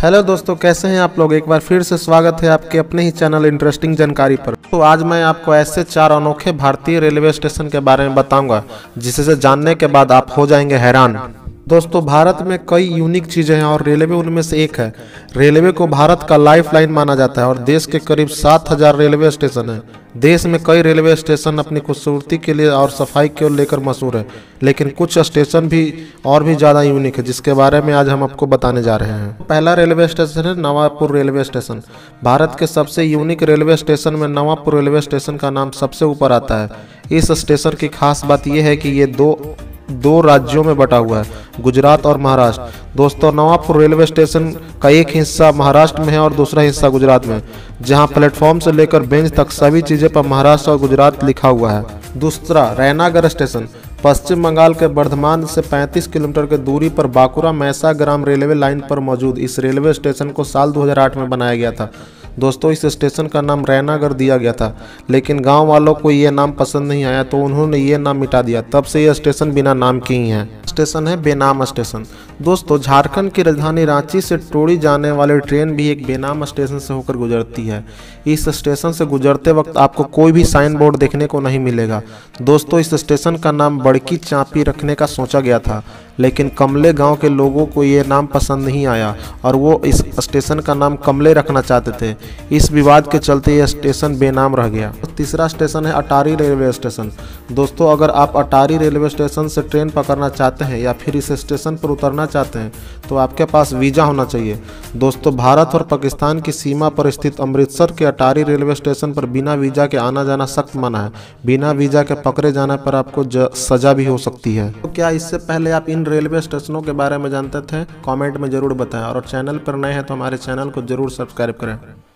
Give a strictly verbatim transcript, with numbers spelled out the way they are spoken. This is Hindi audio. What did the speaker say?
हेलो दोस्तों, कैसे हैं आप लोग। एक बार फिर से स्वागत है आपके अपने ही चैनल इंटरेस्टिंग जानकारी पर। तो आज मैं आपको ऐसे चार अनोखे भारतीय रेलवे स्टेशन के बारे में बताऊंगा जिसे जानने के बाद आप हो जाएंगे हैरान। दोस्तों, भारत में कई यूनिक चीज़ें हैं और रेलवे उनमें से एक है। रेलवे को भारत का लाइफलाइन माना जाता है और देश के करीब सात हजार रेलवे स्टेशन हैं। देश में कई रेलवे स्टेशन अपनी खूबसूरती के लिए और सफाई को लेकर मशहूर है, लेकिन कुछ स्टेशन भी और भी ज़्यादा यूनिक है जिसके बारे में आज हम आपको बताने जा रहे हैं। पहला रेलवे स्टेशन है नवापुर रेलवे स्टेशन। भारत के सबसे यूनिक रेलवे स्टेशन में नवापुर रेलवे स्टेशन का नाम सबसे ऊपर आता है। इस स्टेशन की खास बात यह है कि ये दो दो राज्यों में बटा हुआ है, गुजरात और महाराष्ट्र। दोस्तों, नवापुर रेलवे स्टेशन का एक हिस्सा महाराष्ट्र में है और दूसरा हिस्सा गुजरात में, जहां प्लेटफॉर्म से लेकर बेंच तक सभी चीज़ें पर महाराष्ट्र और गुजरात लिखा हुआ है। दूसरा, रैनागर स्टेशन। पश्चिम बंगाल के बर्धमान से पैंतीस किलोमीटर की दूरी पर Bankura Masagram railway line पर मौजूद इस रेलवे स्टेशन को साल दो हज़ार आठ में बनाया गया था। दोस्तों, इस स्टेशन का नाम रैनागर दिया गया था, लेकिन गांव वालों को ये नाम पसंद नहीं आया तो उन्होंने ये नाम मिटा दिया। तब से यह स्टेशन बिना नाम के ही है। स्टेशन है बेनाम स्टेशन। दोस्तों, झारखंड की राजधानी रांची से टोरी जाने वाली ट्रेन भी एक बेनाम स्टेशन से होकर गुजरती है। इस स्टेशन से गुजरते वक्त आपको कोई भी साइन बोर्ड देखने को नहीं मिलेगा। दोस्तों, इस स्टेशन का नाम बड़की चांपी रखने का सोचा गया था, लेकिन कमले गांव के लोगों को ये नाम पसंद नहीं आया और वो इस स्टेशन का नाम कमले रखना चाहते थे। इस विवाद के चलते यह स्टेशन बेनाम रह गया। तीसरा स्टेशन है अटारी रेलवे स्टेशन। दोस्तों, अगर आप अटारी रेलवे स्टेशन से ट्रेन पकड़ना चाहते हैं या फिर इस स्टेशन पर उतरना चाहते हैं तो आपके पास वीज़ा होना चाहिए। दोस्तों, भारत और पाकिस्तान की सीमा पर स्थित अमृतसर के अटारी रेलवे स्टेशन पर बिना वीज़ा के आना जाना सख्त मना है। बिना वीज़ा के पकड़े जाने पर आपको सजा भी हो सकती है। तो क्या इससे पहले आप इन रेलवे स्टेशनों के बारे में जानते थे? कमेंट में जरूर बताएं और चैनल पर नए हैं तो हमारे चैनल को जरूर सब्सक्राइब करें।